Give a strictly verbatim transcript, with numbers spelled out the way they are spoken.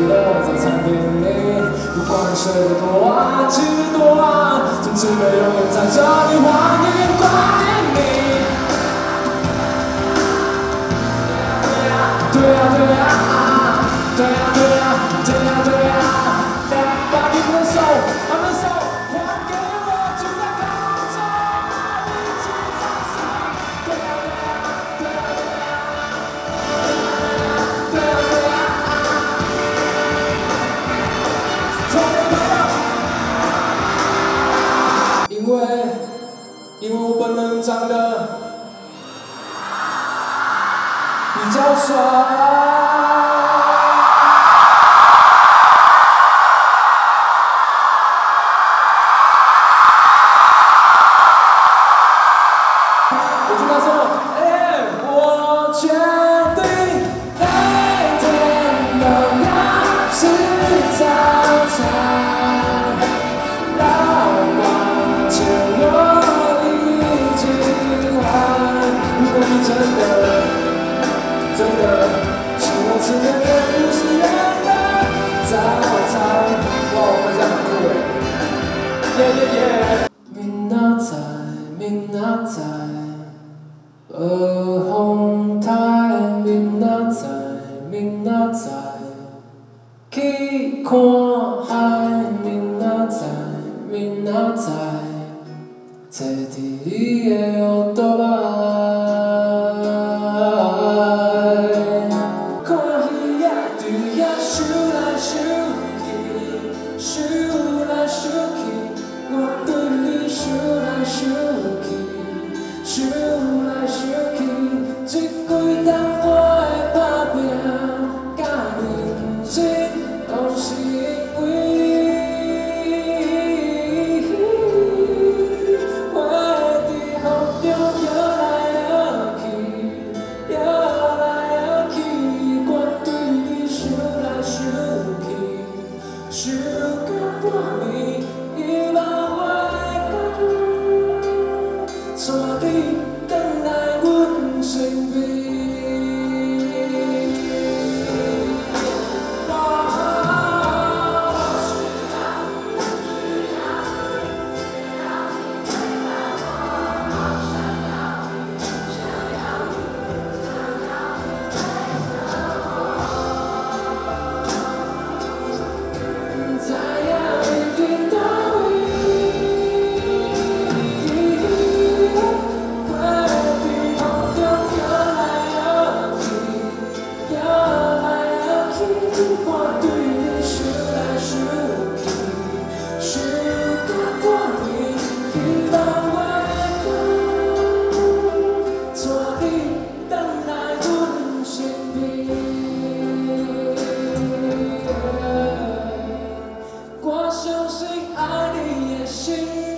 了在餐厅里，不管睡得多晚，起得多晚，总之的永远在这里怀念挂念你。对呀对呀对呀对呀对呀对呀，把你的手，把你的手还给我，就在高中一起唱戏。对呀对呀对呀对呀对呀对呀。 因为，因为我本人长得比较帅。我跟他说，哎，我决定每天都要吃早餐。 真的，真的，是我吃的不是人的早餐。哇，我们这样很酷耶！耶耶耶！明仔载，明仔载，二风台，明仔载，明仔载，去看海，明仔载，明仔载，坐伫你的乌托邦。 想来想去，这几冬我的打拼甲认真，都是因为花在雨中摇来摇去，摇来摇去，我对你想来想去，想到半暝，希望我会讲，带你。 回来阮身边。我相信爱你的心。